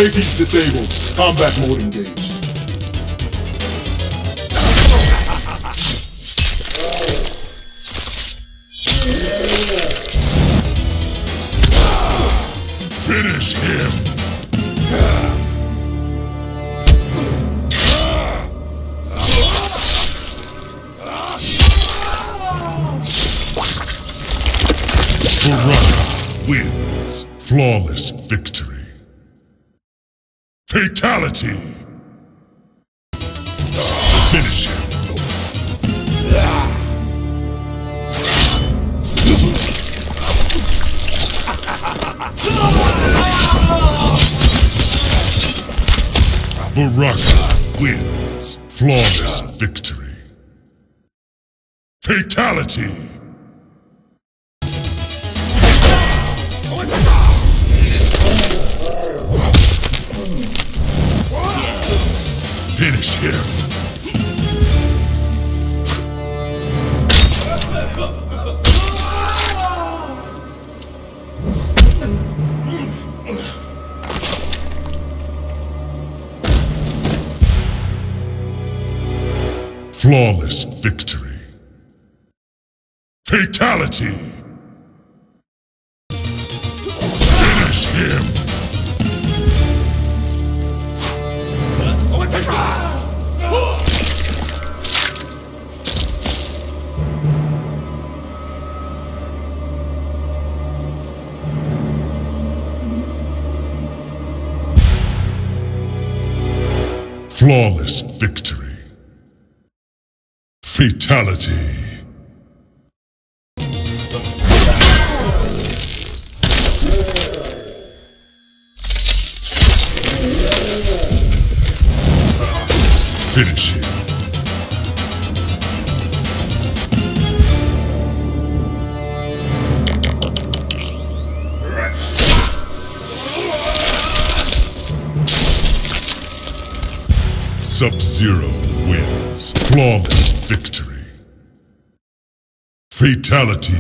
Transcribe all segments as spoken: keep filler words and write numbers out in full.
Safety's disabled. Combat mode engaged. Finish him! Baraka wins. Flawless victory. Fatality! Finish him. Baraka wins. Flawless victory. Fatality! Finish him! Flawless victory. Fatality! Finish him! Flawless victory. Fatality. Finish him. Sub-Zero wins. Flawless victory. Fatality.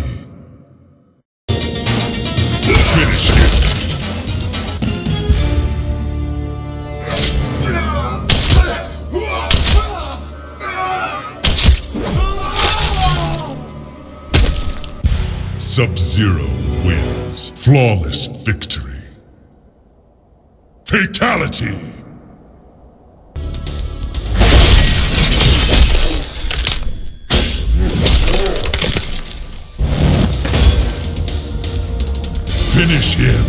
Finish him. Sub-Zero wins. Flawless victory. Fatality! Finish him!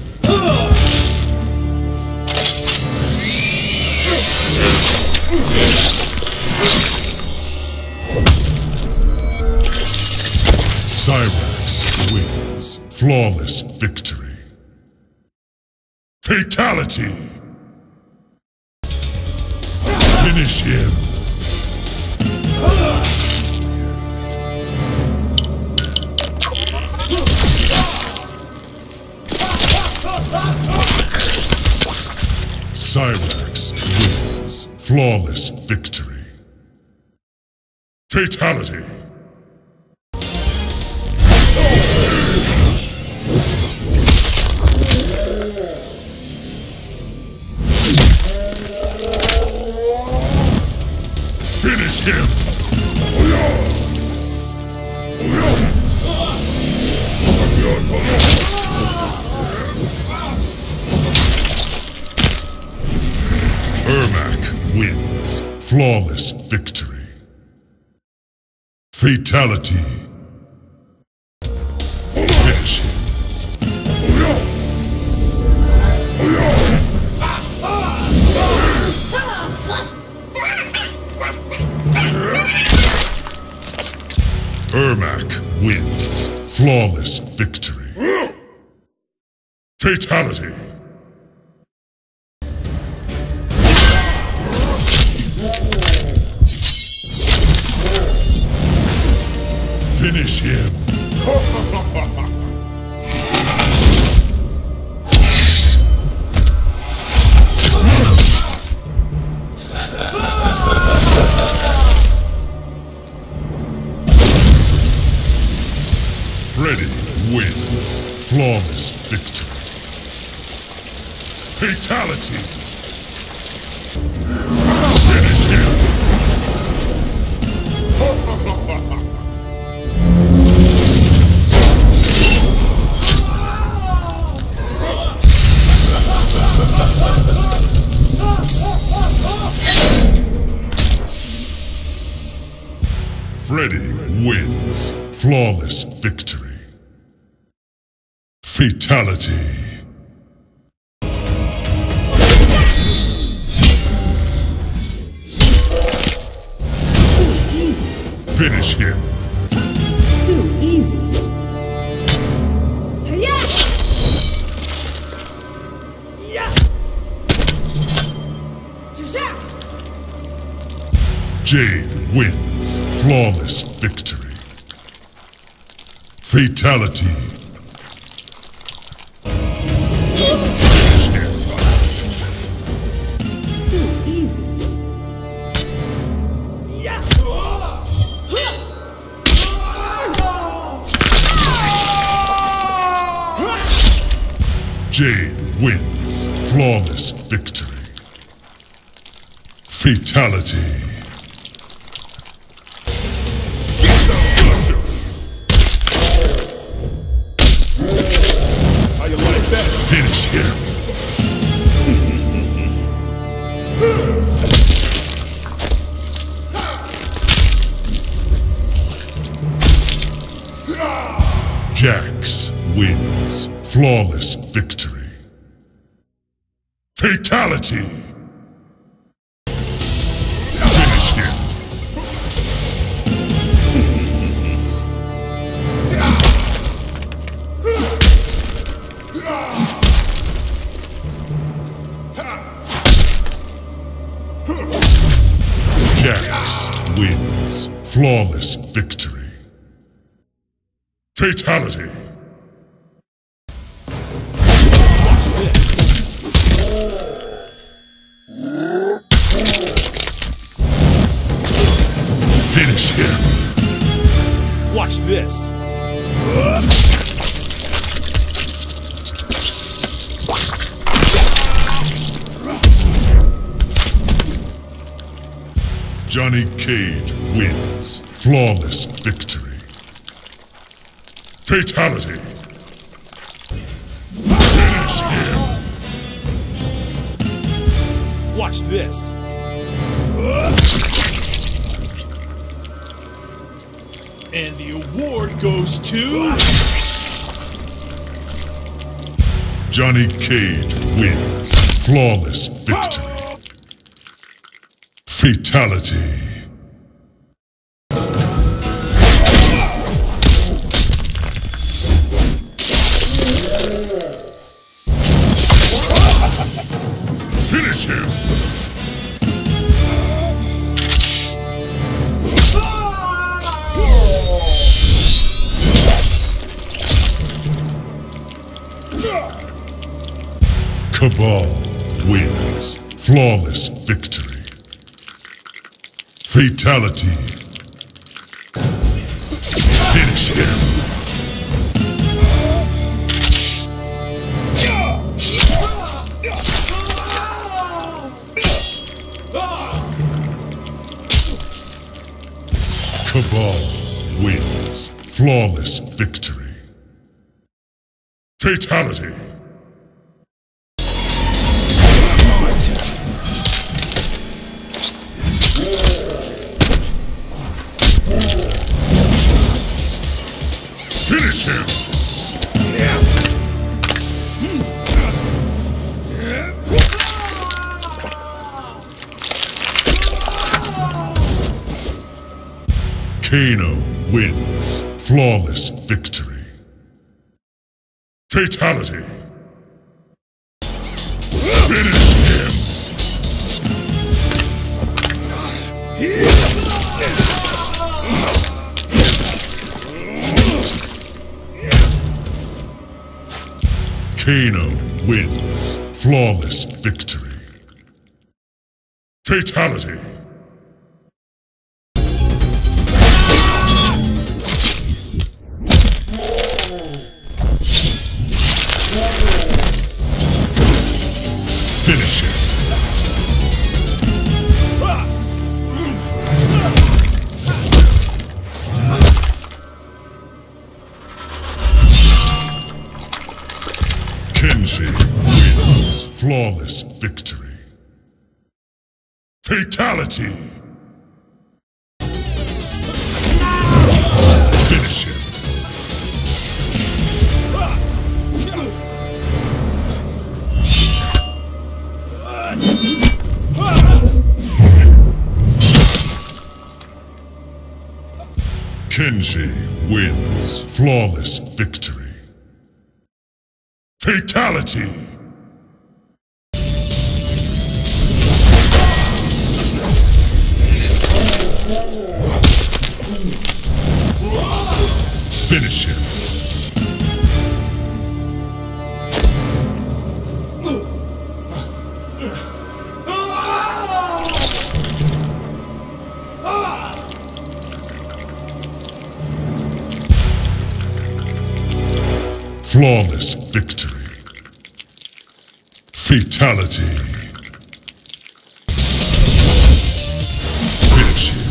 Cyrax wins. Flawless victory. Fatality! Finish him! Cyrax wins. Flawless victory. Fatality! Finish him! Ermac wins. Flawless victory. Fatality. Finish him. Ermac wins. Flawless victory. Fatality. Finish him. Freddy wins. Flawless victory. Fatality! Finish him! Freddy wins. Flawless victory. Fatality. Easy. Finish him. Too easy. Yeah. Yeah. Jade wins. Flawless victory. Fatality. Finish him. Too easy. Yeah. Jade wins. Flawless victory. Fatality. How you like that? Finish him. Jax wins. Flawless victory. Fatality. Finish him. Jax wins. Flawless victory. Fatality. Finish him. Watch this. Johnny Cage wins. Flawless victory. Fatality. Finish him. Watch this. And the award goes to... Johnny Cage wins. Flawless victory. Fatality. Finish him. Cabal wins. Flawless victory. Fatality. Finish him. Cabal wins. Flawless victory. Fatality. Finish him! Kano wins. Flawless victory. Fatality. Finish him! Kano wins. Flawless victory. Fatality. Kenshi wins. Flawless victory. Fatality. Finish him. Kenshi wins. Flawless victory. Fatality. Finish him. Flawless victory. Fatality. Finish him.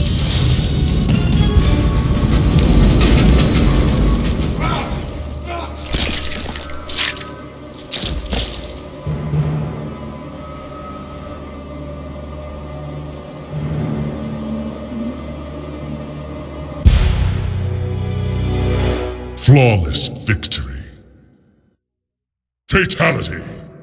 Flawless victory. Fatality.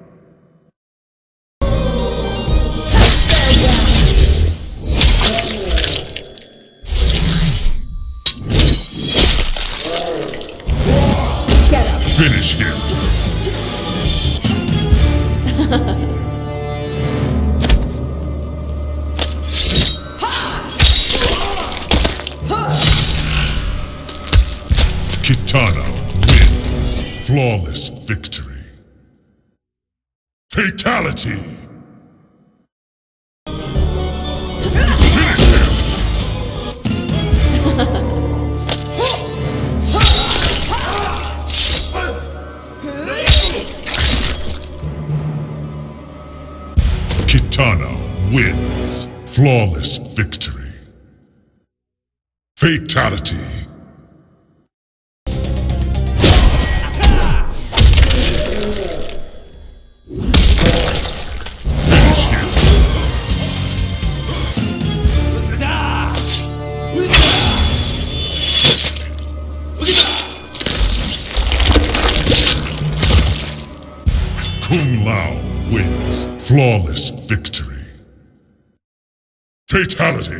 Get up. Finish him. Kitana wins. Flawless victory. Fatality. Finish him. Kitana wins. Flawless victory. Fatality. Kung Lao wins. Flawless victory. Fatality.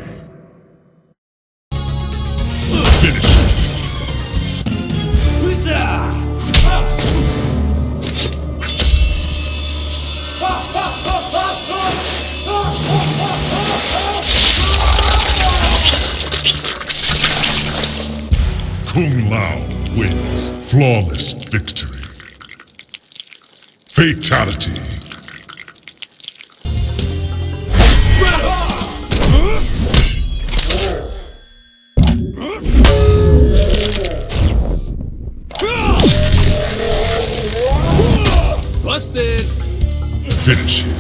Finish him. Kung Lao wins. Flawless victory. Fatality. Busted! Finish him.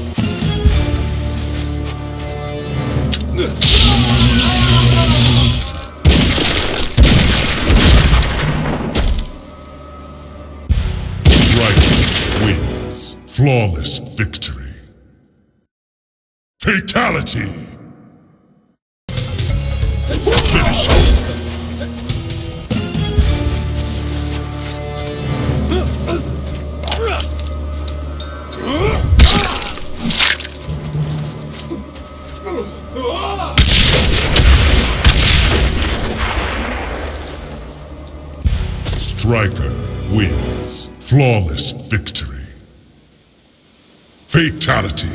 Striker wins. Flawless victory. Fatality. Finish him. Striker wins. Flawless victory. Fatality.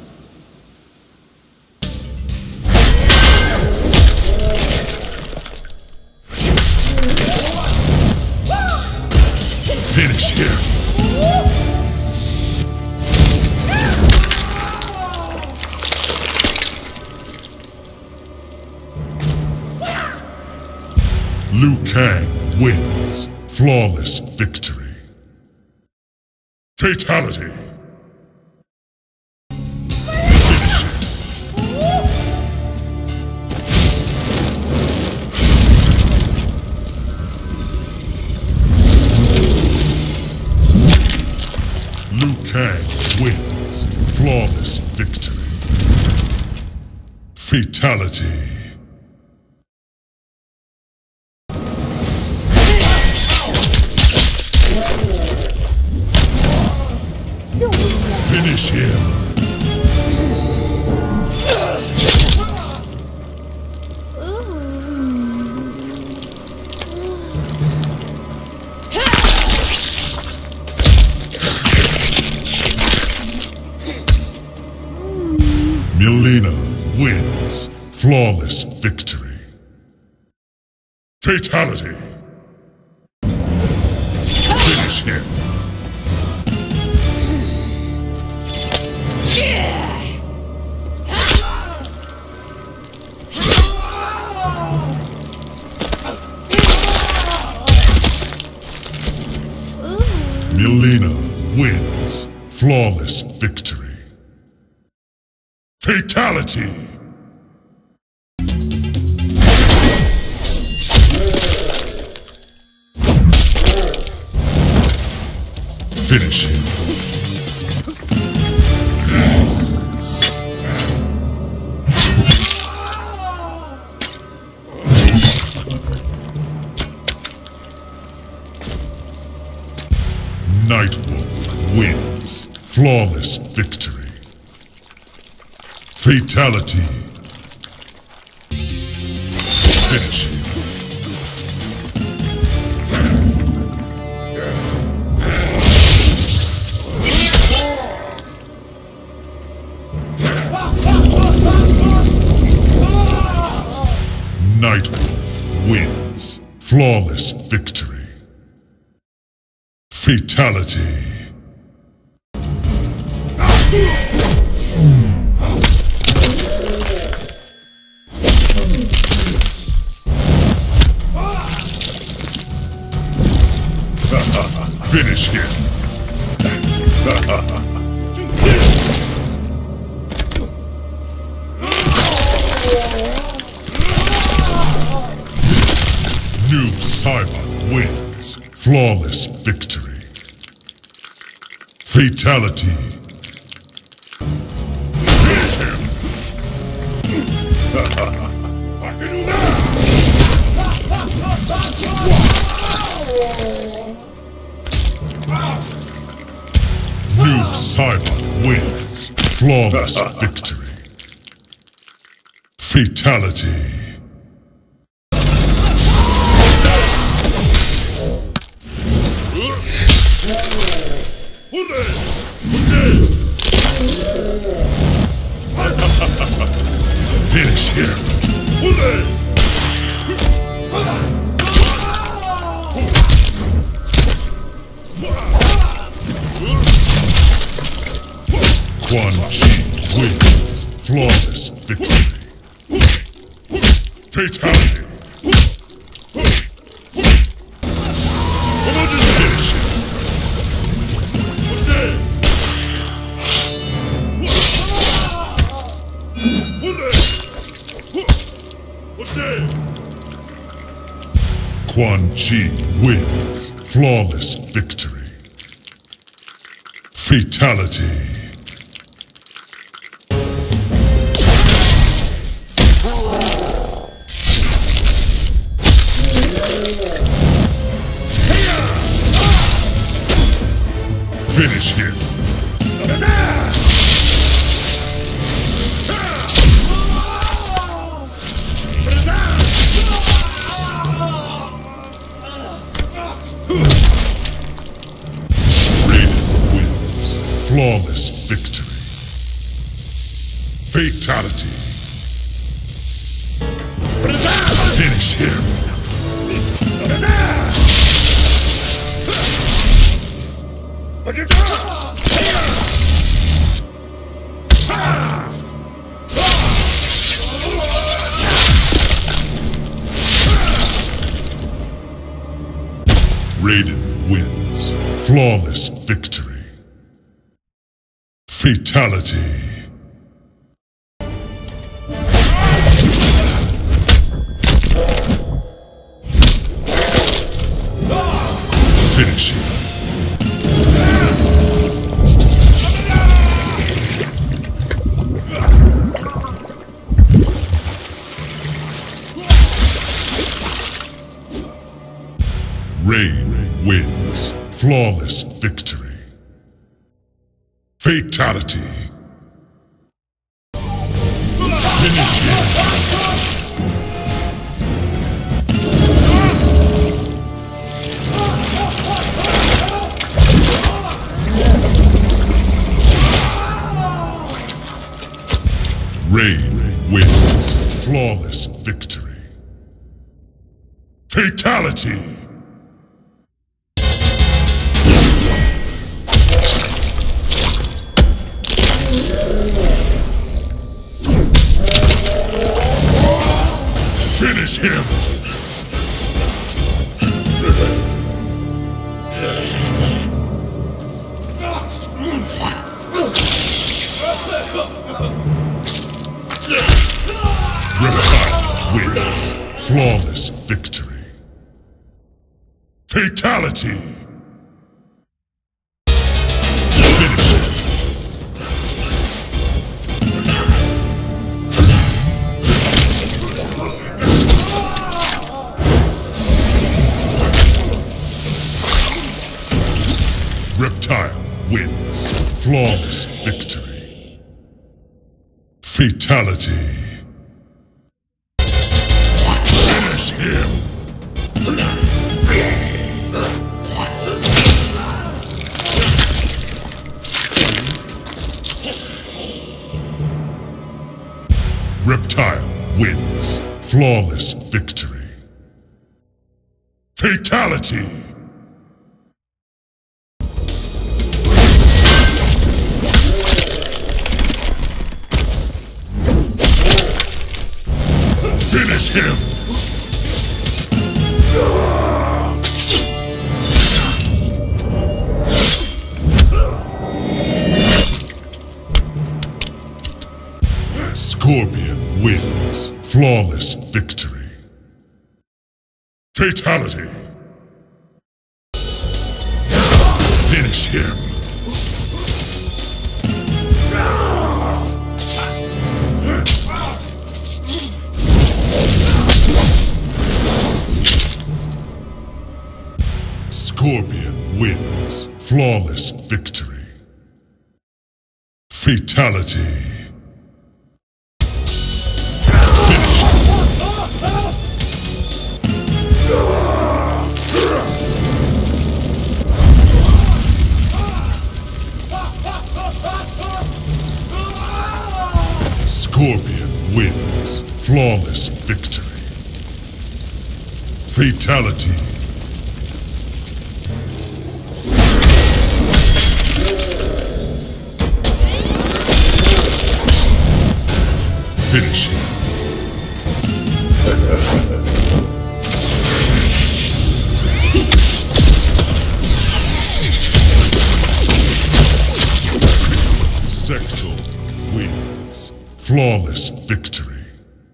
Finish him. Liu Kang wins. Flawless victory. Fatality. Finish him. Fatality. Finish him. Mileena wins. Flawless victory. Fatality. Finish him. Mileena wins. Flawless victory. Fatality! Finish him. Nightwolf wins. Flawless victory. Fatality. Finish him. Nightwolf wins. Flawless victory. Fatality. Finish him. Noob Saibot wins. Flawless victory. Fatality. Finish him. Noob Saibot wins. Flawless victory. Fatality. Finish him. Quan Chi wins. Flawless victory. Fatality. Finish him. Quan Chi wins. Flawless victory. Fatality. Finish him. Raiden wins. Flawless victory. Fatality. Finish him. Raiden wins. Flawless victory. Fatality. Finish him. Rain wins. Flawless victory. Fatality. Finish him. Rain wins. Flawless victory. Fatality! Finish him! Reptile wins. Flawless victory. Fatality! Finish him! Reptile wins. Flawless victory. Fatality. Finish him! Reptile wins. Flawless victory. Fatality! Finish him! Scorpion wins. Flawless victory. Fatality. Finish him. Scorpion wins. Flawless victory. Fatality. Scorpion wins. Flawless victory. Fatality. Finish him. Sector wins. Flawless victory.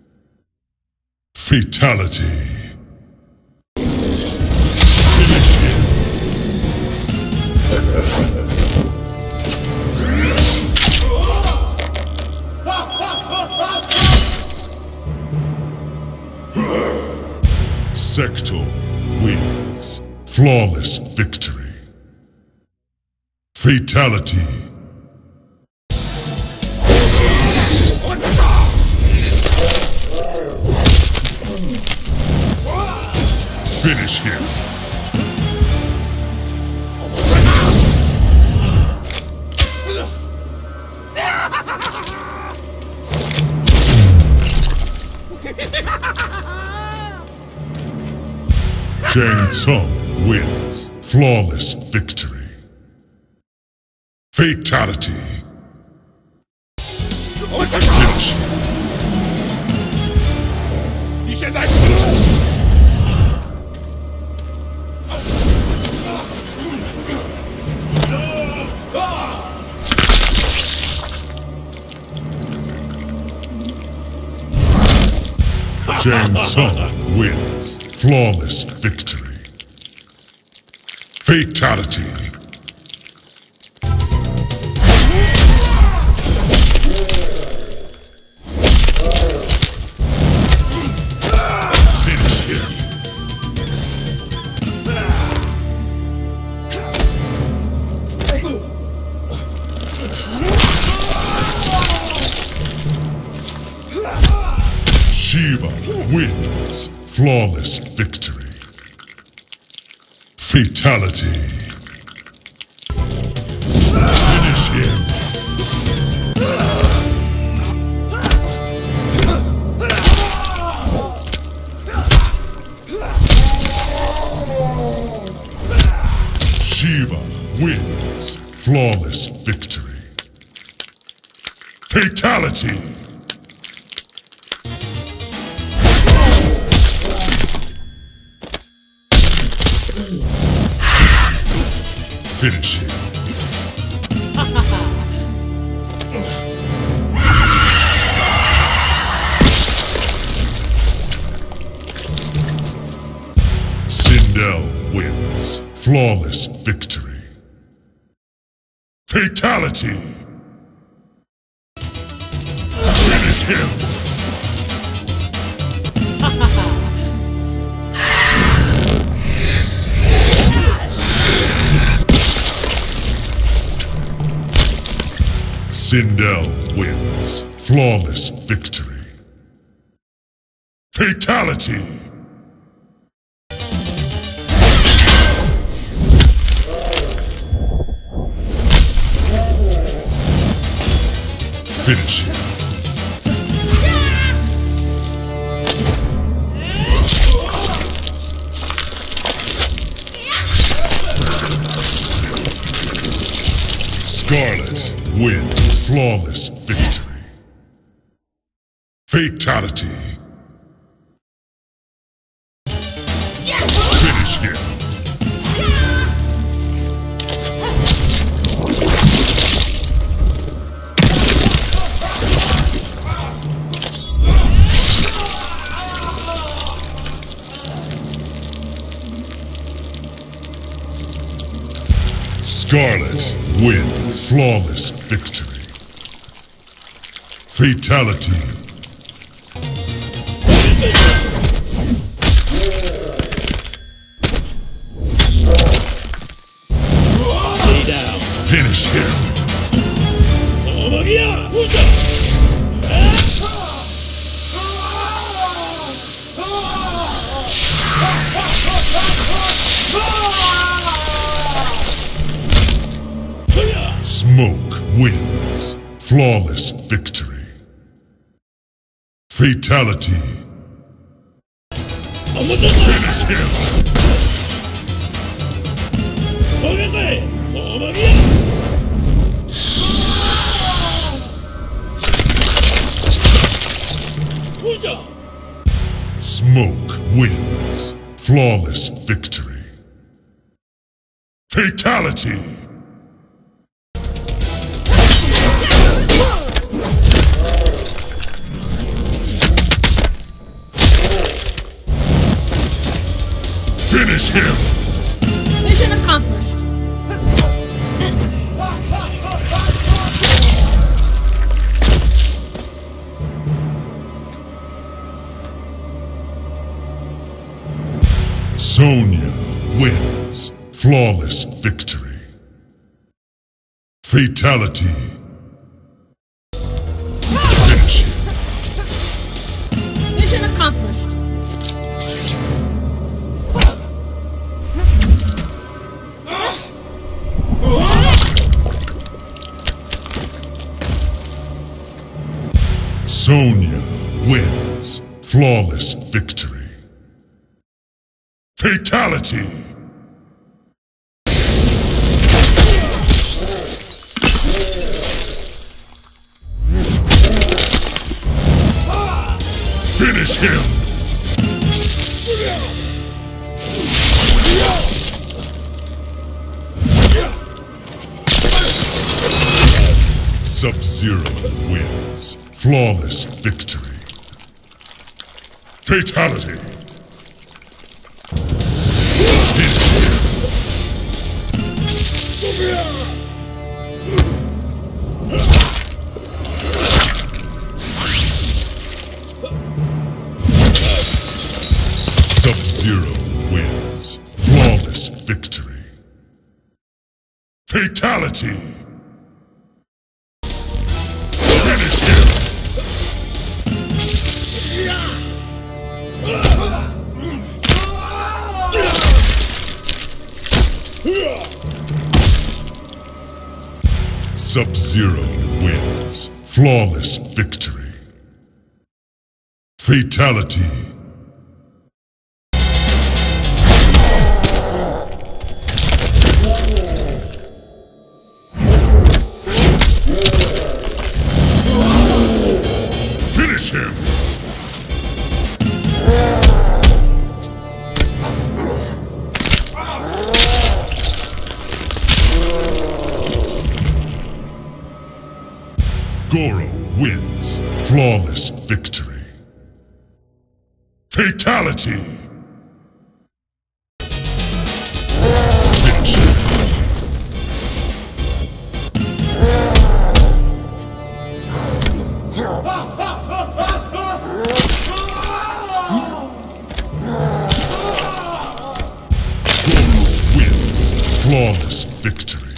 Fatality. Finish him. Sector wins. Flawless victory. Fatality. Finish him. Shang Tsung wins. Flawless victory. Fatality. Finish him. Shang Tsung wins. Flawless victory. Fatality. Finish him. wins. Flawless victory. Fatality. Finish him. Shiva wins. Flawless victory. Fatality. Finish him. Sindel wins. Flawless victory. Fatality. Finish him. Sindel wins. Flawless victory. Fatality. Finish him. Skarlet wins. Flawless victory. Fatality. Finish him. Skarlet wins. Flawless victory. Fatality. Stay down. Finish him. Smoke wins. Flawless victory. Fatality. Finish him. Smoke wins. Flawless victory. Fatality. Finish him! Mission accomplished. Sonya wins. Flawless victory. Fatality. Finish him. Mission accomplished. Sonya wins. Flawless victory. Fatality. Finish him. Sub-Zero wins. Flawless victory. Fatality. Finish him. Sub-Zero wins. Flawless victory. Fatality. Finish him. Sub-Zero wins. Flawless victory. Fatality. Finish him! Goro wins. Flawless victory. Fatality! Finish him. Goro wins. Flawless victory.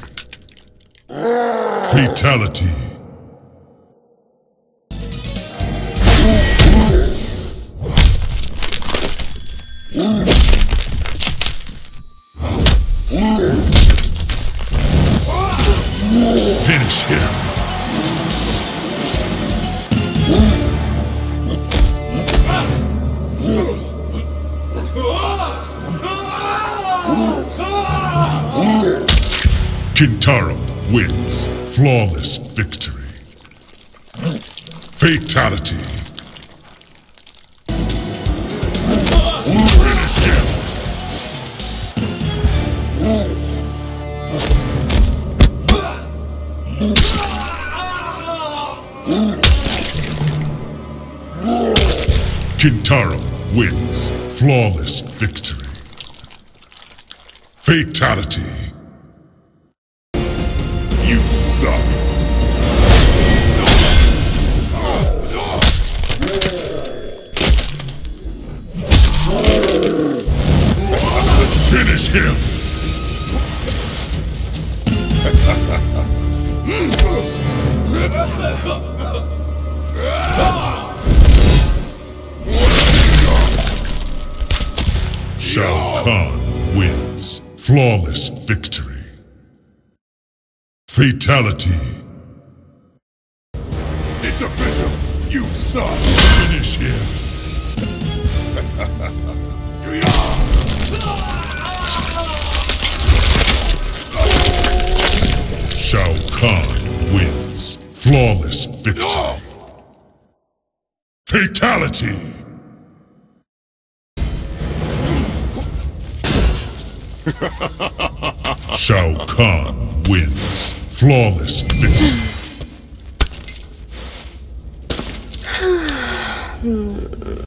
Fatality. Finish him. Kintaro wins. Flawless victory. Fatality. Finish him. Kintaro wins. Flawless victory. Fatality. You suck. Finish him. Shao Kahn wins. Flawless victory. Fatality. It's official. You suck. Finish him. Shao Kahn wins. Flawless victory. Fatality. Shao Kahn wins. Flawless victory.